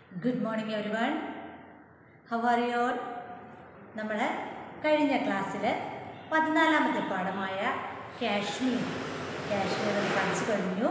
Good morning everyone. How are you all? നമ്മൾ കഴിഞ്ഞ ക്ലാസ്സിൽ 14ാമത്തെ പാഠമായ കാശ്മീർ പഠിച്ചു കഴിഞ്ഞു.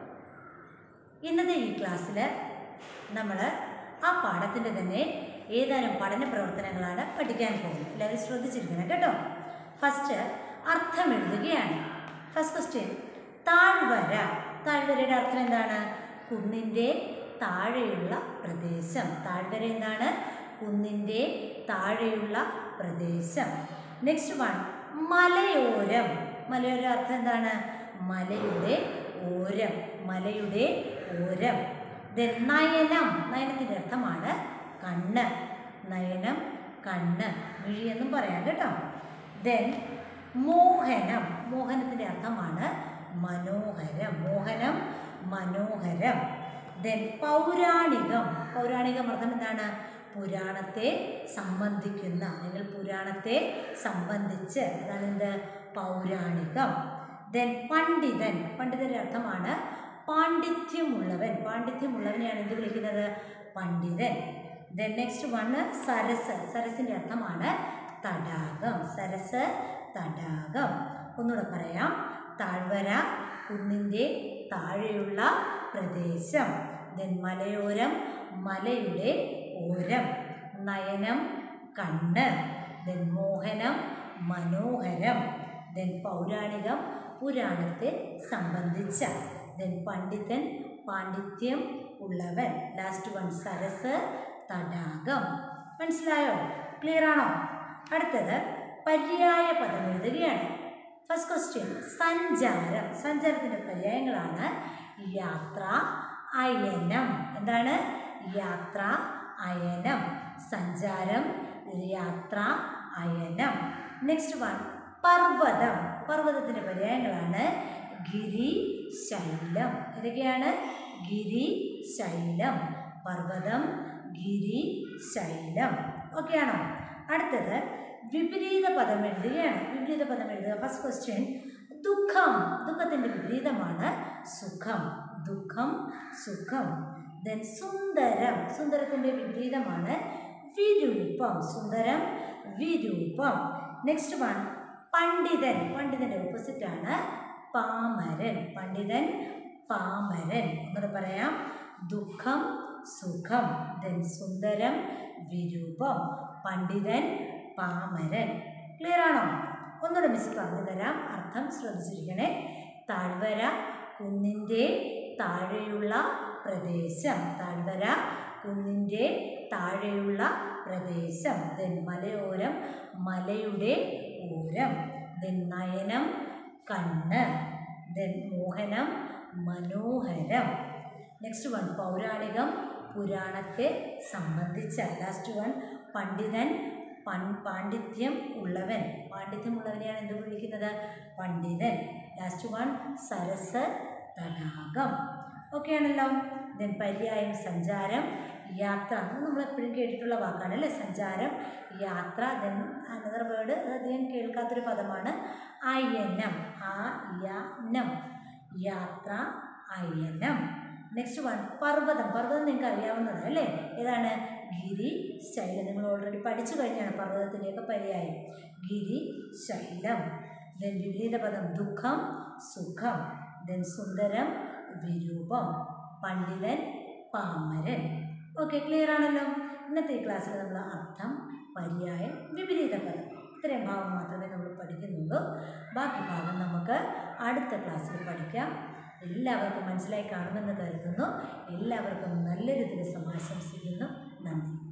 ഇന്നത്തെ ഈ ക്ലാസ്സിൽ നമ്മൾ ആ പാഠത്തിൻ്റെ തന്നെ ഏതാനും പഠന പ്രവർത്തനങ്ങളാണ് പഠിക്കാൻ പോകുന്നത്. എല്ലാവരും ശ്രദ്ധിച്ചിരിക്കണം കേട്ടോ. ഫസ്റ്റ് അർത്ഥം എഴുതുകയാണ്. ഫസ്റ്റ് ക്വസ്റ്റ്യൻ, താഴ്വര. താഴ്വരയുടെ അർത്ഥം എന്താണ്? കുന്നിൻ്റെ താഴെയുള്ള പ്രദേശം. താഴ്വര എന്താണ്? കുന്നിൻ്റെ താഴെയുള്ള പ്രദേശം. നെക്സ്റ്റ് വൺ, മലയോരം. മലയോര അർത്ഥം എന്താണ്? മലയുടെ ഓരം. മലയുടെ ഓരം. ദെൻ നയനം. നയനത്തിൻ്റെ അർത്ഥമാണ് കണ്ണ്. നയനം കണ്ണ്, മിഴി എന്നും പറയാം കേട്ടോ. ദെൻ മോഹനം. മോഹനത്തിൻ്റെ അർത്ഥമാണ് മനോഹരം. മോഹനം മനോഹരം. ദെൻ പൗരാണികം. പൗരാണികം അർത്ഥം എന്താണ്? പുരാണത്തെ സംബന്ധിക്കുന്ന അല്ലെങ്കിൽ പുരാണത്തെ സംബന്ധിച്ച്. അതാണ് എന്ത്? പൗരാണികം. ദെൻ പണ്ഡിതൻ. പണ്ഡിതൻ്റെ അർത്ഥമാണ് പാണ്ഡിത്യമുള്ളവൻ. പാണ്ഡിത്യമുള്ളവനെയാണ് എന്ത് വിളിക്കുന്നത്? പണ്ഡിതൻ. ദെൻ നെക്സ്റ്റ് വൺ, സരസ്. സരസിൻ്റെ അർത്ഥമാണ് തടാകം. സരസ് തടാകം. ഒന്നുകൂടെ പറയാം. താഴ്വര, കുന്നിൻ്റെ താഴെയുള്ള പ്രദേശം. ദെൻ മലയോരം, മലയുടെ ഓരം. നയനം കണ്ണ്. ദെൻ മോഹനം മനോഹരം. ദെൻ പൗരാണികം, പുരാണത്തെ സംബന്ധിച്ച. ദെൻ പണ്ഡിതൻ, പാണ്ഡിത്യം ഉള്ളവൻ. ലാസ്റ്റ് വൺ സരസ് തടാകം. മനസ്സിലായോ? ക്ലിയർ ആണോ? അടുത്തത് പര്യായ പദം എഴുതുകയാണ്. ഫസ്റ്റ് ക്വസ്റ്റ്യൻ, സഞ്ചാരം. സഞ്ചാരത്തിൻ്റെ പര്യായങ്ങളാണ് യാത്ര, അയനം. എന്താണ്? യാത്ര, അയനം. സഞ്ചാരം, യാത്ര, അയനം. നെക്സ്റ്റ് വൺ, പർവ്വതം. പർവ്വതത്തിൻ്റെ പര്യായങ്ങളാണ് ഗിരി, ശൈലം. ഏതൊക്കെയാണ്? ഗിരി, ശൈലം. പർവ്വതം, ഗിരി, ശൈലം. ഓക്കെ ആണോ? അടുത്തത് വിപരീത പദം എഴുതുകയാണ്. വിപരീത പദം എഴുതുക. ഫസ്റ്റ് ക്വസ്റ്റ്യൻ, ദുഃഖം. ദുഃഖത്തിൻ്റെ വിപരീതമാണ് സുഖം. ദുഃഖം, സുഖം. ദെൻ സുന്ദരം. സുന്ദരത്തിൻ്റെ വിപരീതമാണ് വിരൂപം. സുന്ദരം, വിരൂപം. നെക്സ്റ്റ് വൺ, പണ്ഡിതൻ. പണ്ഡിതൻ്റെ ഓപ്പോസിറ്റാണ് പാമരൻ. പണ്ഡിതൻ, പാമരൻ. ഒന്നുകൂടെ പറയാം. ദുഃഖം, സുഖം. ദെൻ സുന്ദരം, വിരൂപം. പണ്ഡിതൻ, പാമരൻ. ക്ലിയർ ആണോ? ഒന്നുകൂടെ മിസ് പറഞ്ഞു തരാം. അർത്ഥം ശ്രദ്ധിച്ചിരിക്കണേ. താഴ്വര, കുന്നിൻ്റെ താഴെയുള്ള പ്രദേശം. താഴ്വര, കുന്നിൻ്റെ താഴെയുള്ള പ്രദേശം. ദെൻ മലയോരം, മലയുടെ ഓരം. ദെൻ നയനം കണ്ണ്. ദെൻ മോഹനം മനോഹരം. നെക്സ്റ്റ് വൺ, പൗരാണികം, പുരാണത്തെ സംബന്ധിച്ച. ലാസ്റ്റ് വൺ, പണ്ഡിതൻ, പാണ്ഡിത്യം ഉള്ളവൻ. പാണ്ഡിത്യം ഉള്ളവനെയാണ് എന്ത് വിളിക്കുന്നത്? പണ്ഡിതൻ. ലാസ്റ്റ് വൺ, സരസ് തടാകം. ഓക്കെ ആണല്ലോ. ദെൻ പര്യായം സഞ്ചാരം, യാത്ര. നമ്മളെപ്പോഴും കേട്ടിട്ടുള്ള വാക്കാണ് അല്ലേ? സഞ്ചാരം, യാത്ര. ദെൻ അനദർ വേർഡ് അധികം കേൾക്കാത്തൊരു പദമാണ് അയനം. അയനം. യാത്ര, അയനം. നെക്സ്റ്റ് വൺ, പർവ്വതം. പർവ്വതം നിങ്ങൾക്ക് അറിയാവുന്നതാണ് അല്ലേ? ഏതാണ്? ഗിരി, ശൈലം. നിങ്ങൾ ഓൾറെഡി പഠിച്ചു കഴിഞ്ഞാണ് പർവ്വതത്തിൻ്റെയൊക്കെ പര്യായം. ഗിരി, ശൈലം. ദെൻ വിപരീത പദം ദുഃഖം, സുഖം. ദെൻ സുന്ദരം, വിരൂപം. പണ്ഡിതൻ, പാമരൻ. ഓക്കെ, ക്ലിയർ ആണല്ലോ. ഇന്നത്തെ ഈ ക്ലാസ്സിൽ നമ്മൾ അർത്ഥം, പര്യായം, വിപരീത പദം ഇത്രയും ഭാഗം മാത്രമേ നമ്മൾ പഠിക്കുന്നുള്ളൂ. ബാക്കി ഭാഗം നമുക്ക് അടുത്ത ക്ലാസ്സിൽ പഠിക്കാം. എല്ലാവർക്കും മനസ്സിലായി കാണുമെന്ന് കരുതുന്നു. എല്ലാവർക്കും നല്ലൊരു ദിവസം ആശംസിക്കുന്നു. നന്ദി.